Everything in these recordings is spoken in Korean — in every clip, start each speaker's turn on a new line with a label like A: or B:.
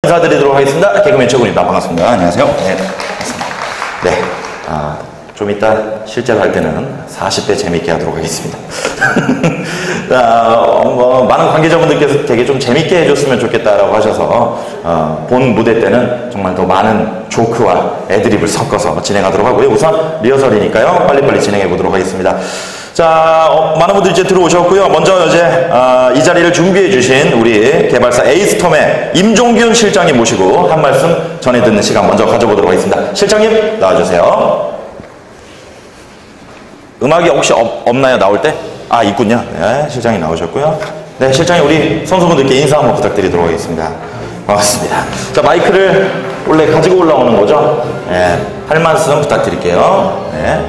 A: 인사드리도록 하겠습니다. 개그맨 최군입니다. 반갑습니다. 안녕하세요. 네, 반갑습니다. 네, 좀 이따 실제로 할 때는 40대 재밌게 하도록 하겠습니다. 많은 관계자분들께서 되게 좀 재밌게 해줬으면 좋겠다라고 하셔서 본 무대 때는 정말 더 많은 조크와 애드립을 섞어서 진행하도록 하고요. 우선 리허설이니까요. 빨리빨리 진행해 보도록 하겠습니다. 자, 많은 분들이 이제 들어오셨고요. 먼저 이제 이 자리를 준비해 주신 우리 개발사 에이스톰의 임종균 실장님 모시고 한 말씀 전해 듣는 시간 먼저 가져보도록 하겠습니다. 실장님 나와주세요. 음악이 혹시 없나요? 나올 때? 있군요. 네, 실장님 나오셨고요. 네, 실장님 우리 선수분들께 인사 한번 부탁드리도록 하겠습니다. 반갑습니다. 자, 마이크를 원래 가지고 올라오는 거죠? 네, 할 말씀 부탁드릴게요. 네.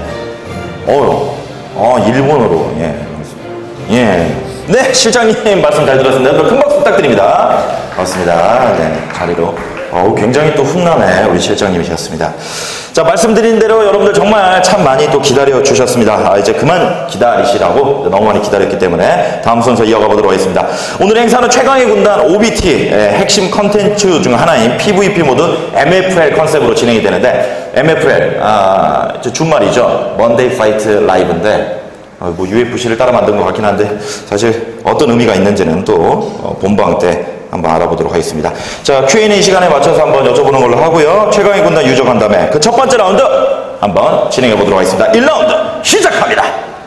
A: 일본어로. 예. 예. 네, 실장님 말씀 잘 들었습니다. 큰 박수 부탁드립니다. 반갑습니다. 네, 자리로. 굉장히 또 훈남의 우리 실장님이셨습니다. 자, 말씀드린 대로 여러분들 정말 참 많이 또 기다려 주셨습니다. 이제 그만 기다리시라고 너무 많이 기다렸기 때문에 다음 순서 이어가 보도록 하겠습니다. 오늘 행사는 최강의 군단 OBT 핵심 컨텐츠 중 하나인 PVP 모드 MFL 컨셉으로 진행이 되는데, MFL 준말이죠. 먼데이 파이트 라이브인데 뭐 UFC를 따라 만든 것 같긴 한데 사실 어떤 의미가 있는지는 또 본방 때 한번 알아보도록 하겠습니다. 자, Q&A 시간에 맞춰서 한번 여쭤보는 걸로 하고요. 최강의 군단 유저 간담회 그 첫 번째 라운드 한번 진행해 보도록 하겠습니다. 1라운드 시작합니다.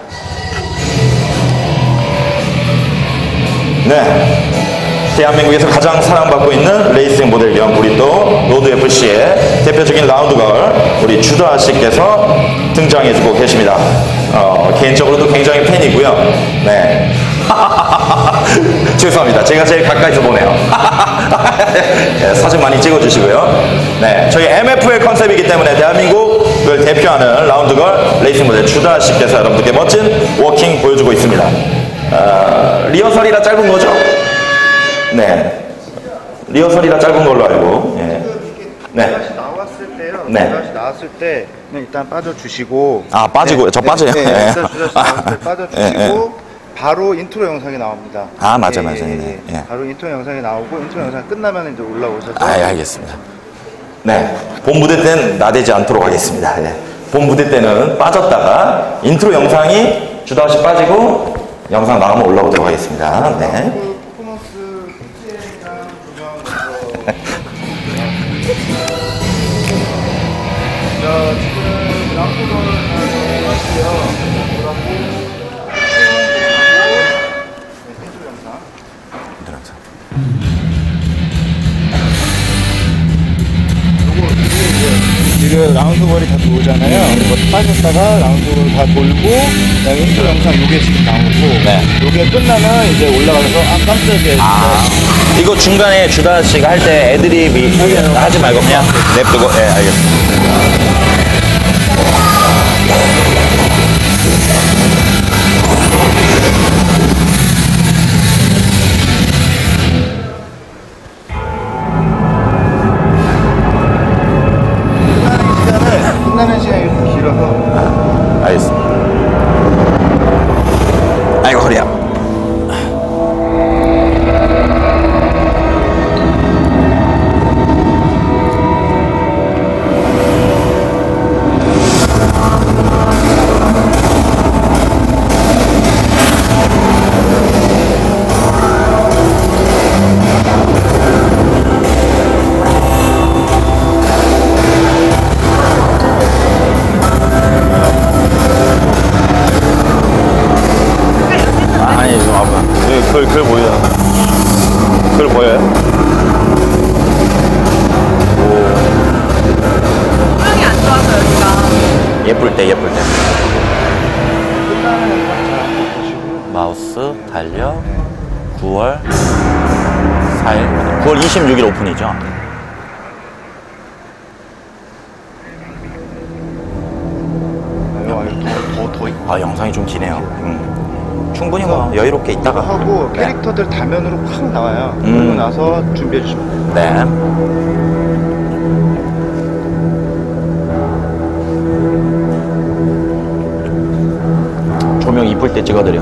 A: 네, 대한민국에서 가장 사랑받고 있는 레이싱 모델 겸 우리 또 로드FC의 대표적인 라운드걸 우리 주다 씨께서 등장해주고 계십니다. 개인적으로도 굉장히 팬이고요. 네. 죄송합니다. 제가 제일 가까이서 보네요. 네, 사진 많이 찍어주시고요. 네, 저희 MFL 컨셉이기 때문에 대한민국을 대표하는 라운드걸 레이싱 모델 주다 씨께서 여러분들께 멋진 워킹 보여주고 있습니다. 리허설이라 짧은 거죠? 네, 리허설이라 짧은 걸로 알고. 예. 네.
B: 나왔을 때요.
A: 네.
B: 나왔을 때 일단 빠져주시고.
A: 빠지고요. 저 빠져요.
B: 네,
A: 예.
B: 일단 나왔을 때 빠져주시고. 바로 인트로 영상이 나옵니다.
A: 맞아.
B: 네.
A: 예.
B: 바로 인트로 영상이 나오고 인트로 영상 끝나면 이제 올라오셔서.
A: 알겠습니다. 네, 본 무대 때는 나대지 않도록 하겠습니다. 예. 본 무대 때는 빠졌다가 인트로 영상이 주다시 빠지고 영상 나가면 올라오도록 하겠습니다. 네.
B: 지금 랑코를 하고요. 지금 라운드볼이 다 들어오잖아요. 이거 빠졌다가 라운드볼 다 돌고 그다음에 인트로 영상 요게 지금 나오고
A: 네.
B: 요게 끝나면 이제 올라가서 깜짝이야.
A: 이거 중간에 주다 씨가 할 때 애드립이 하지 말고 그냥 냅두고. 예, 알겠습니다.
B: 끝나는 시간이 좀 길어서.
A: 알겠습니다. 아이고 허리야. 글 보여요. 글 보여요?
C: 소영이 안 좋아서 여기가.
A: 예쁠 때. 마우스 달력 9월 4일 9월 26일 오픈이죠. 영상이 좀 기네요. 충분히 뭐 여유롭게 있다가
B: 하고 캐릭터들 다면으로 확 나와요. 그러고 나서 준비해 주시면 돼요.
A: 네. 조명 이쁠 때 찍어드려.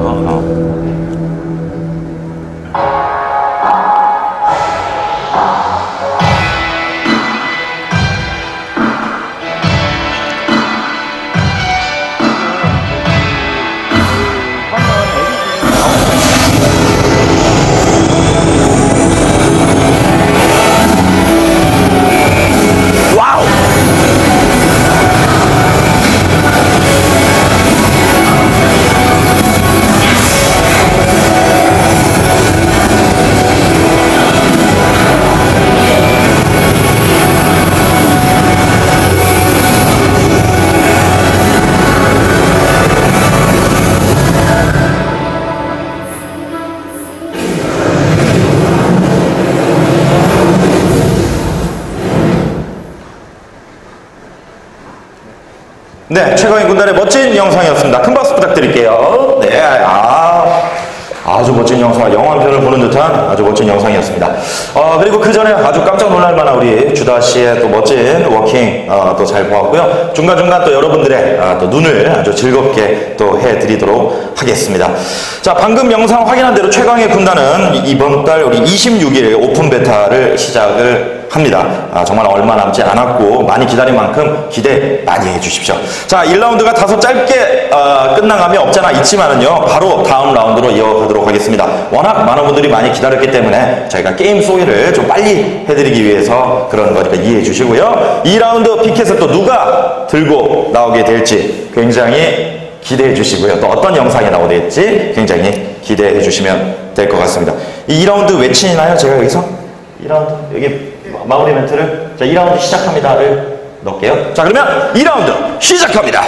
A: 네, 최강의 군단의 멋진 영상이었습니다. 큰 박수 부탁드릴게요. 네, 아주 멋진 영상, 영화 한 편을 보는 듯한 아주 멋진 영상이었습니다. 그리고 그 전에 아주 깜짝 놀랄 만한 우리 주다 씨의 또 멋진 워킹 또 잘 보았고요. 중간중간 또 여러분들의 또 눈을 아주 즐겁게 또 해드리도록 하겠습니다. 자, 방금 영상 확인한 대로 최강의 군단은 이번 달 우리 26일 오픈 베타를 시작을 합니다. 정말 얼마 남지 않았고 많이 기다린 만큼 기대 많이 해주십시오. 자, 1라운드가 다소 짧게 끝난 감이 없잖아 있지만은요, 바로 다음 라운드로 이어가도록 하겠습니다. 워낙 많은 분들이 많이 기다렸기 때문에 저희가 게임 소개를 좀 빨리 해드리기 위해서 그런 거니까 이해해 주시고요. 2라운드 피켓을 또 누가 들고 나오게 될지 굉장히 기대해 주시고요. 또 어떤 영상이 나오게 될지 굉장히 기대해 주시면 될 것 같습니다. 이 2라운드 외치나요? 제가 여기서? 2라운드 여기 마무리 멘트를 자 2라운드 시작합니다를 넣을게요. 자, 그러면 2라운드 시작합니다.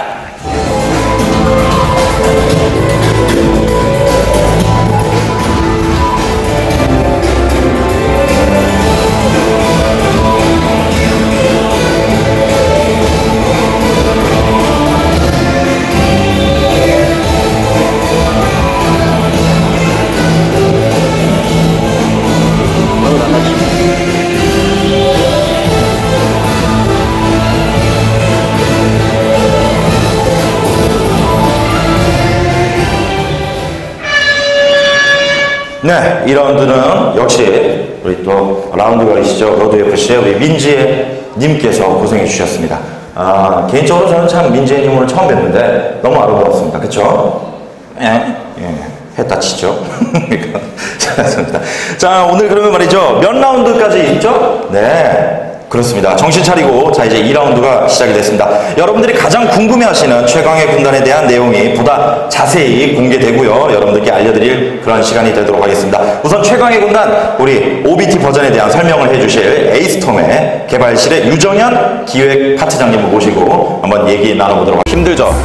A: 네, 2라운드는 역시 우리 또 라운드 걸리시죠. 로드FC의 우리 민지혜 님께서 고생해 주셨습니다. 개인적으로 저는 참 민지혜 님을 처음 뵀는데 너무 아름다웠습니다. 그쵸? 예, 했다 치죠. 잘했습니다. 자, 오늘 그러면 말이죠. 몇 라운드까지 있죠? 네. 그렇습니다. 정신 차리고 자 이제 2라운드가 시작이 됐습니다. 여러분들이 가장 궁금해하시는 최강의 군단에 대한 내용이 보다 자세히 공개되고요. 여러분들께 알려드릴 그런 시간이 되도록 하겠습니다. 우선 최강의 군단 우리 OBT 버전에 대한 설명을 해주실 에이스톰의 개발실의 유정현 기획 파트장님을 모시고 한번 얘기 나눠보도록 하겠습니다. 힘들죠?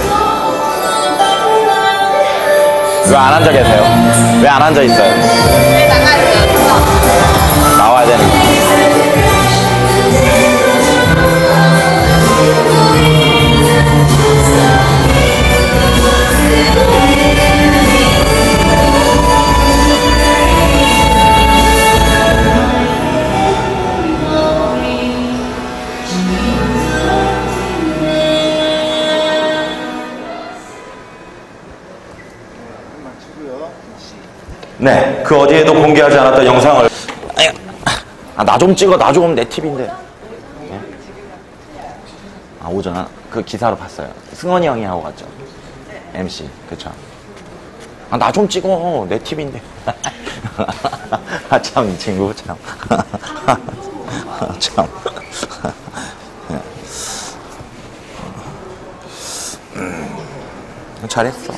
A: 왜 안 앉아 계세요? 왜 안 앉아 있어요? 나와야 되는 거. 네, 그 어디에도 공개하지 않았던 영상을 나 좀 찍어, 나 좀 내 팁인데. 네? 오전에 그 기사로 봤어요. 승원이 형이 하고 갔죠. MC, 그쵸. 나 좀 찍어, 내 팁인데. 참, 이 친구, 참. 참. 잘했어.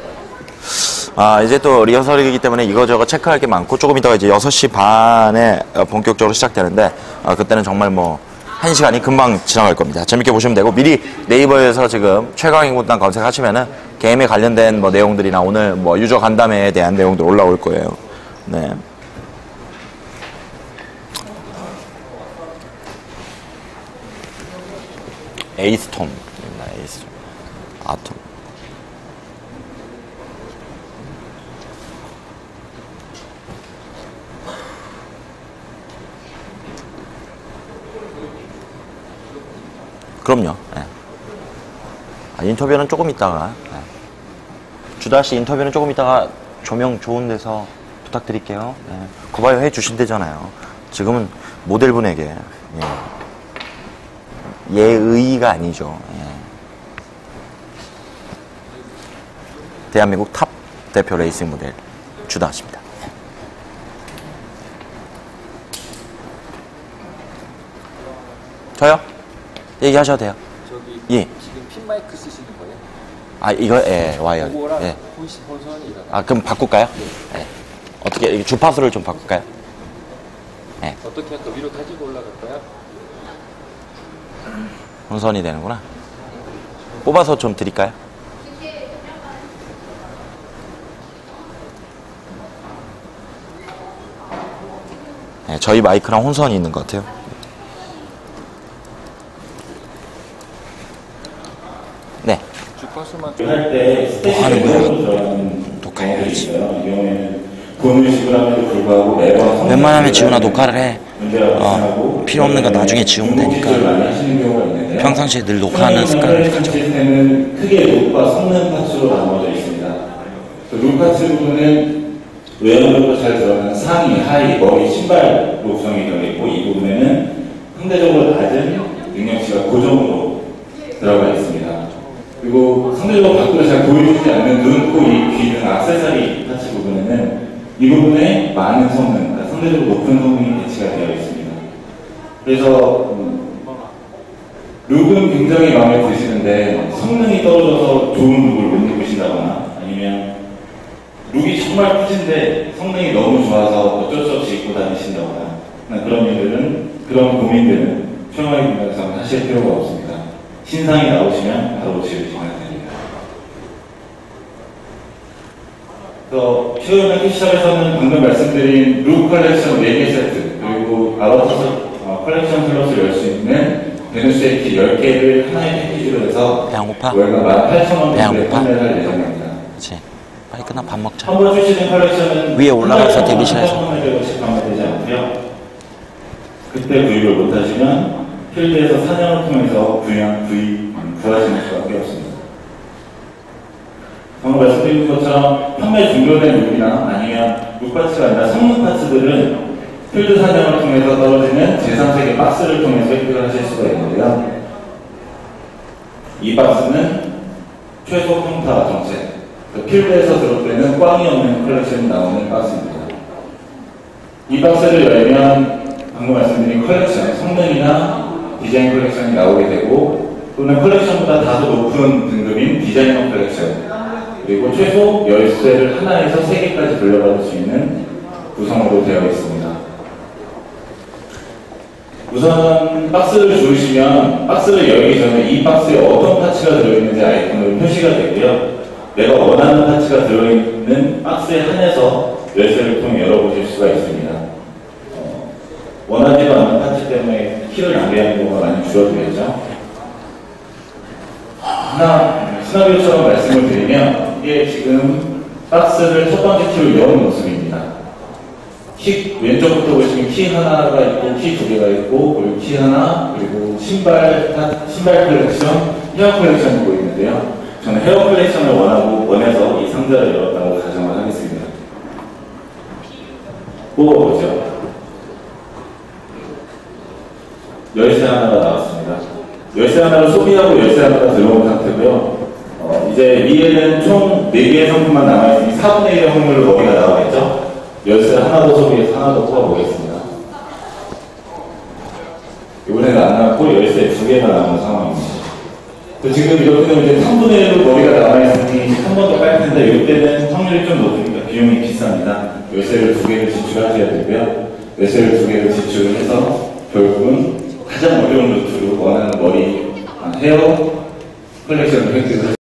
A: 이제 또 리허설이기 때문에 이거저거 체크할 게 많고 조금 이따가 이제 6시 반에 본격적으로 시작되는데 그때는 정말 뭐 1시간이 금방 지나갈 겁니다. 재밌게 보시면 되고 미리 네이버에서 지금 최강의 군단 검색하시면은 게임에 관련된 뭐 내용들이나 오늘 뭐 유저 간담회에 대한 내용들 올라올 거예요. 네. 에이스톰. 에이스톰. 아톰. 그럼요. 네. 인터뷰는 조금 있다가 주다씨 인터뷰는 조금 있다가 조명 좋은 데서 부탁드릴게요. 네. 거봐요 해주신대잖아요. 지금은 모델분에게 예의가 아니죠. 대한민국 탑 대표 레이싱 모델 주다씨입니다. 저요? 얘기하셔도 돼요.
D: 저기
A: 예.
D: 지금 핀 마이크 쓰시는 거예요?
A: 이거 와이어.
D: 그거랑
A: 예.
D: 혼선이 일어나.
A: 그럼 바꿀까요? 예. 어떻게 주파수를 좀 바꿀까요? 예.
D: 어떻게 할까? 위로 가지고 올라갈까요?
A: 혼선이 되는구나. 뽑아서 좀 드릴까요? 네, 저희 마이크랑 혼선이 있는 것 같아요.
D: 주파수만
A: 할때
B: 뭐 하는 거야?
A: 들어가는
B: 녹화해야지.
A: 있어요. 이 경우에는 돈을 지불함에도 불구하고 매번
B: 웬만하면 지훈아 녹화를 해.
A: 문제가 발생하고
B: 필요 없는 거 나중에 지우면 되니까.
A: 많이 하시는 경우가 있는데요.
B: 평상시에 늘 녹화하는 습관을 가져.
A: 시스템은 크게 룹과 성능 파츠로 나누어져 있습니다. 룹 파츠 부분은 외형으로 잘 드러나는 상의, 하의, 머리, 신발 구성이 되어있고 이 부분에는 상대적으로 낮은 능력치가 고정으로 들어가 있습니다. 그리고 상대적으로 밖으로 잘 보여주지 않는 눈, 코, 입, 귀 등 액세서리 파츠 부분에는 이 부분에 많은 성능, 그러니까 상대적으로 높은 성능이 배치가 되어 있습니다. 그래서 룩은 굉장히 마음에 드시는데 성능이 떨어져서 좋은 룩을 못 입으신다거나 아니면 룩이 정말 크신데 성능이 너무 좋아서 어쩔 수 없이 입고 다니신다거나 그런 일들은, 그런 고민들은 최영화의 분야에서 하실 필요가 없습니다. 신상이 나오시면 바로 지우시면 됩니다. 그래서 최영화 캐시샵에서는 방금 말씀드린 룩 컬렉션 4개 세트 그리고 아바타 컬렉션 슬롯을 열 수 있는 베누스 에키 10개를 하나의 패키지로 해서
B: 배 안 고파?
A: 월간 18,000원
B: 배 안
A: 정도에
B: 고파?
A: 판매를 할 예정입니다.
B: 그렇지. 빨리 끝나 밥 먹자.
A: 한번 출시된 컬렉션은
B: 위에 올라가서 대기실에서.
A: 8,800원씩 판매되지 않고요. 그때 구입을 못하시면 필드에서 사냥을 통해서 구하시는 수밖에 없습니다. 방금 말씀드린 것처럼 판매 종료된 룩이나 아니면 룩 파츠가 아니라 성능 파츠들은 필드 사냥을 통해서 떨어지는 제3세계 박스를 통해서 획득을 하실 수가 있는데요. 이 박스는 최소 평타 정책, 필드에서 들어올 때는 꽝이 없는 컬렉션이 나오는 박스입니다. 이 박스를 열면 방금 말씀드린 컬렉션, 성능이나 디자인 컬렉션이 나오게 되고 또는 컬렉션보다 다소 높은 등급인 디자이너 컬렉션 그리고 최소 열쇠를 하나에서 3개까지 돌려받을 수 있는 구성으로 되어 있습니다. 우선 박스를 주우시면 박스를 열기 전에 이 박스에 어떤 파츠가 들어있는지 아이콘으로 표시가 되고요. 내가 원하는 파츠가 들어있는 박스에 한해서 열쇠를 통해 열어보실 수가 있습니다. 원하지도 않는 파츠 때문에 키를 낭비하는 경우가 많이 줄어들겠죠. 시나리오처럼 말씀을 드리면 이게 지금 박스를 첫 번째 키로 여는 모습입니다. 왼쪽부터 보시면 키 하나가 있고 키 2개가 있고 그리고 키 하나 그리고 신발 컬렉션, 헤어 컬렉션이 보이는데요. 저는 헤어 컬렉션을 원해서 이 상자를 열었다고 가정을 하겠습니다. 뽑아보죠. 열쇠 하나가 나왔습니다. 열쇠 하나를 소비하고 열쇠 하나가 들어온 상태고요. 이제 위에는 총 4개의 상품만 남아있으니 4분의 1의 확률로 머리가 나오겠죠? 열쇠 하나 더 소비해서 하나 더 뽑아보겠습니다. 이번에는 안 나왔고 열쇠 2개가 남은 상황입니다. 지금 이렇게 되면 이제 3분의 1로 머리가 남아있으니 한 번 더 깔 텐데 이때는 확률이 좀 높으니까 비용이 비쌉니다. 열쇠를 2개를 지출하셔야 되고요. 열쇠를 2개를 지출을 해서 결국은 가장 어려운 루트로 원하는 머리, 헤어 컬렉션을 획득을